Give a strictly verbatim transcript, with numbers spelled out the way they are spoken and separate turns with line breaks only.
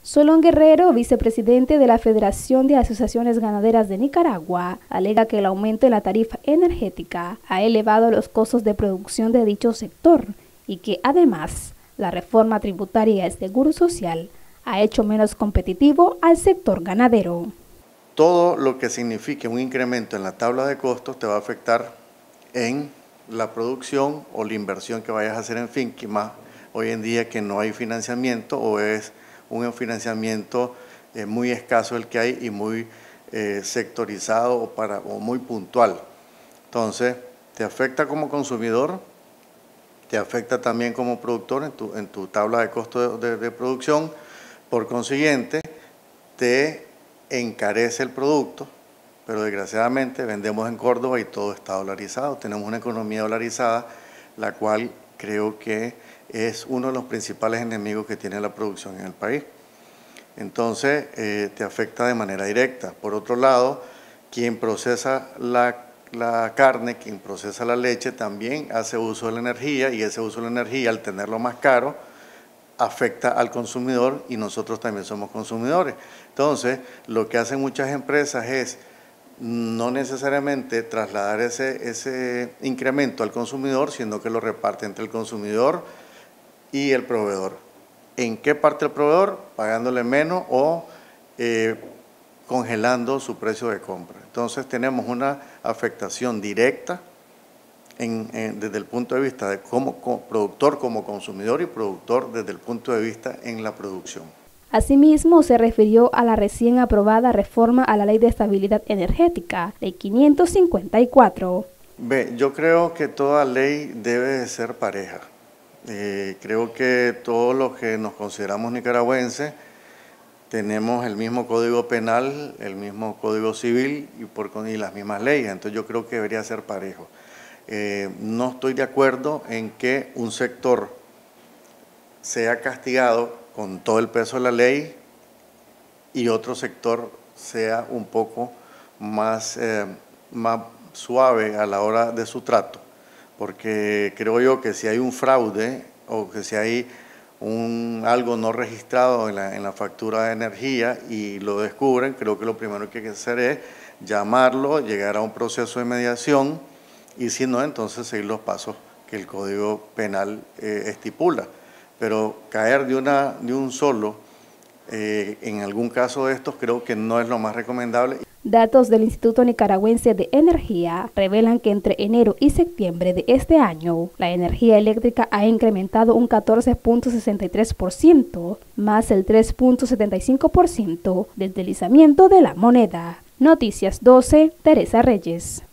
Solón Guerrero, vicepresidente de la Federación de Asociaciones Ganaderas de Nicaragua, alega que el aumento en la tarifa energética ha elevado los costos de producción de dicho sector y que además la reforma tributaria y el seguro social ha hecho menos competitivo al sector ganadero.
Todo lo que signifique un incremento en la tabla de costos te va a afectar en la producción o la inversión que vayas a hacer en finca, más hoy en día que no hay financiamiento o es un financiamiento eh, muy escaso el que hay y muy eh, sectorizado o, para, o muy puntual. Entonces, te afecta como consumidor, te afecta también como productor en tu, en tu tabla de costo de, de, de producción, por consiguiente, te encarece el producto, pero desgraciadamente vendemos en Córdoba y todo está dolarizado, tenemos una economía dolarizada, la cual creo que es uno de los principales enemigos que tiene la producción en el país. Entonces, eh, te afecta de manera directa. Por otro lado, quien procesa la, la carne, quien procesa la leche, también hace uso de la energía y ese uso de la energía, al tenerlo más caro, afecta al consumidor y nosotros también somos consumidores. Entonces, lo que hacen muchas empresas es no necesariamente trasladar ese, ese incremento al consumidor, sino que lo reparte entre el consumidor y el proveedor. ¿En qué parte el proveedor? Pagándole menos o eh, congelando su precio de compra. Entonces tenemos una afectación directa en, en, desde el punto de vista de como, como productor como consumidor y productor desde el punto de vista en la producción.
Asimismo, se refirió a la recién aprobada reforma a la Ley de Estabilidad Energética, Ley quinientos cincuenta y cuatro.
Ve, yo creo que toda ley debe de ser pareja. Eh, creo que todos los que nos consideramos nicaragüenses tenemos el mismo código penal, el mismo código civil y, por, y las mismas leyes, entonces yo creo que debería ser parejo. Eh, no estoy de acuerdo en que un sector sea castigado con todo el peso de la ley y otro sector sea un poco más, eh, más suave a la hora de su trato. Porque creo yo que si hay un fraude o que si hay un, algo no registrado en la, en la factura de energía y lo descubren, creo que lo primero que hay que hacer es llamarlo, llegar a un proceso de mediación y si no, entonces seguir los pasos que el Código Penal eh, estipula. Pero caer de, una, de un solo, eh, en algún caso de estos, creo que no es lo más recomendable.
Datos del Instituto Nicaragüense de Energía revelan que entre enero y septiembre de este año, la energía eléctrica ha incrementado un catorce punto sesenta y tres por ciento, más el tres punto setenta y cinco por ciento del deslizamiento de la moneda. Noticias doce, Teresa Reyes.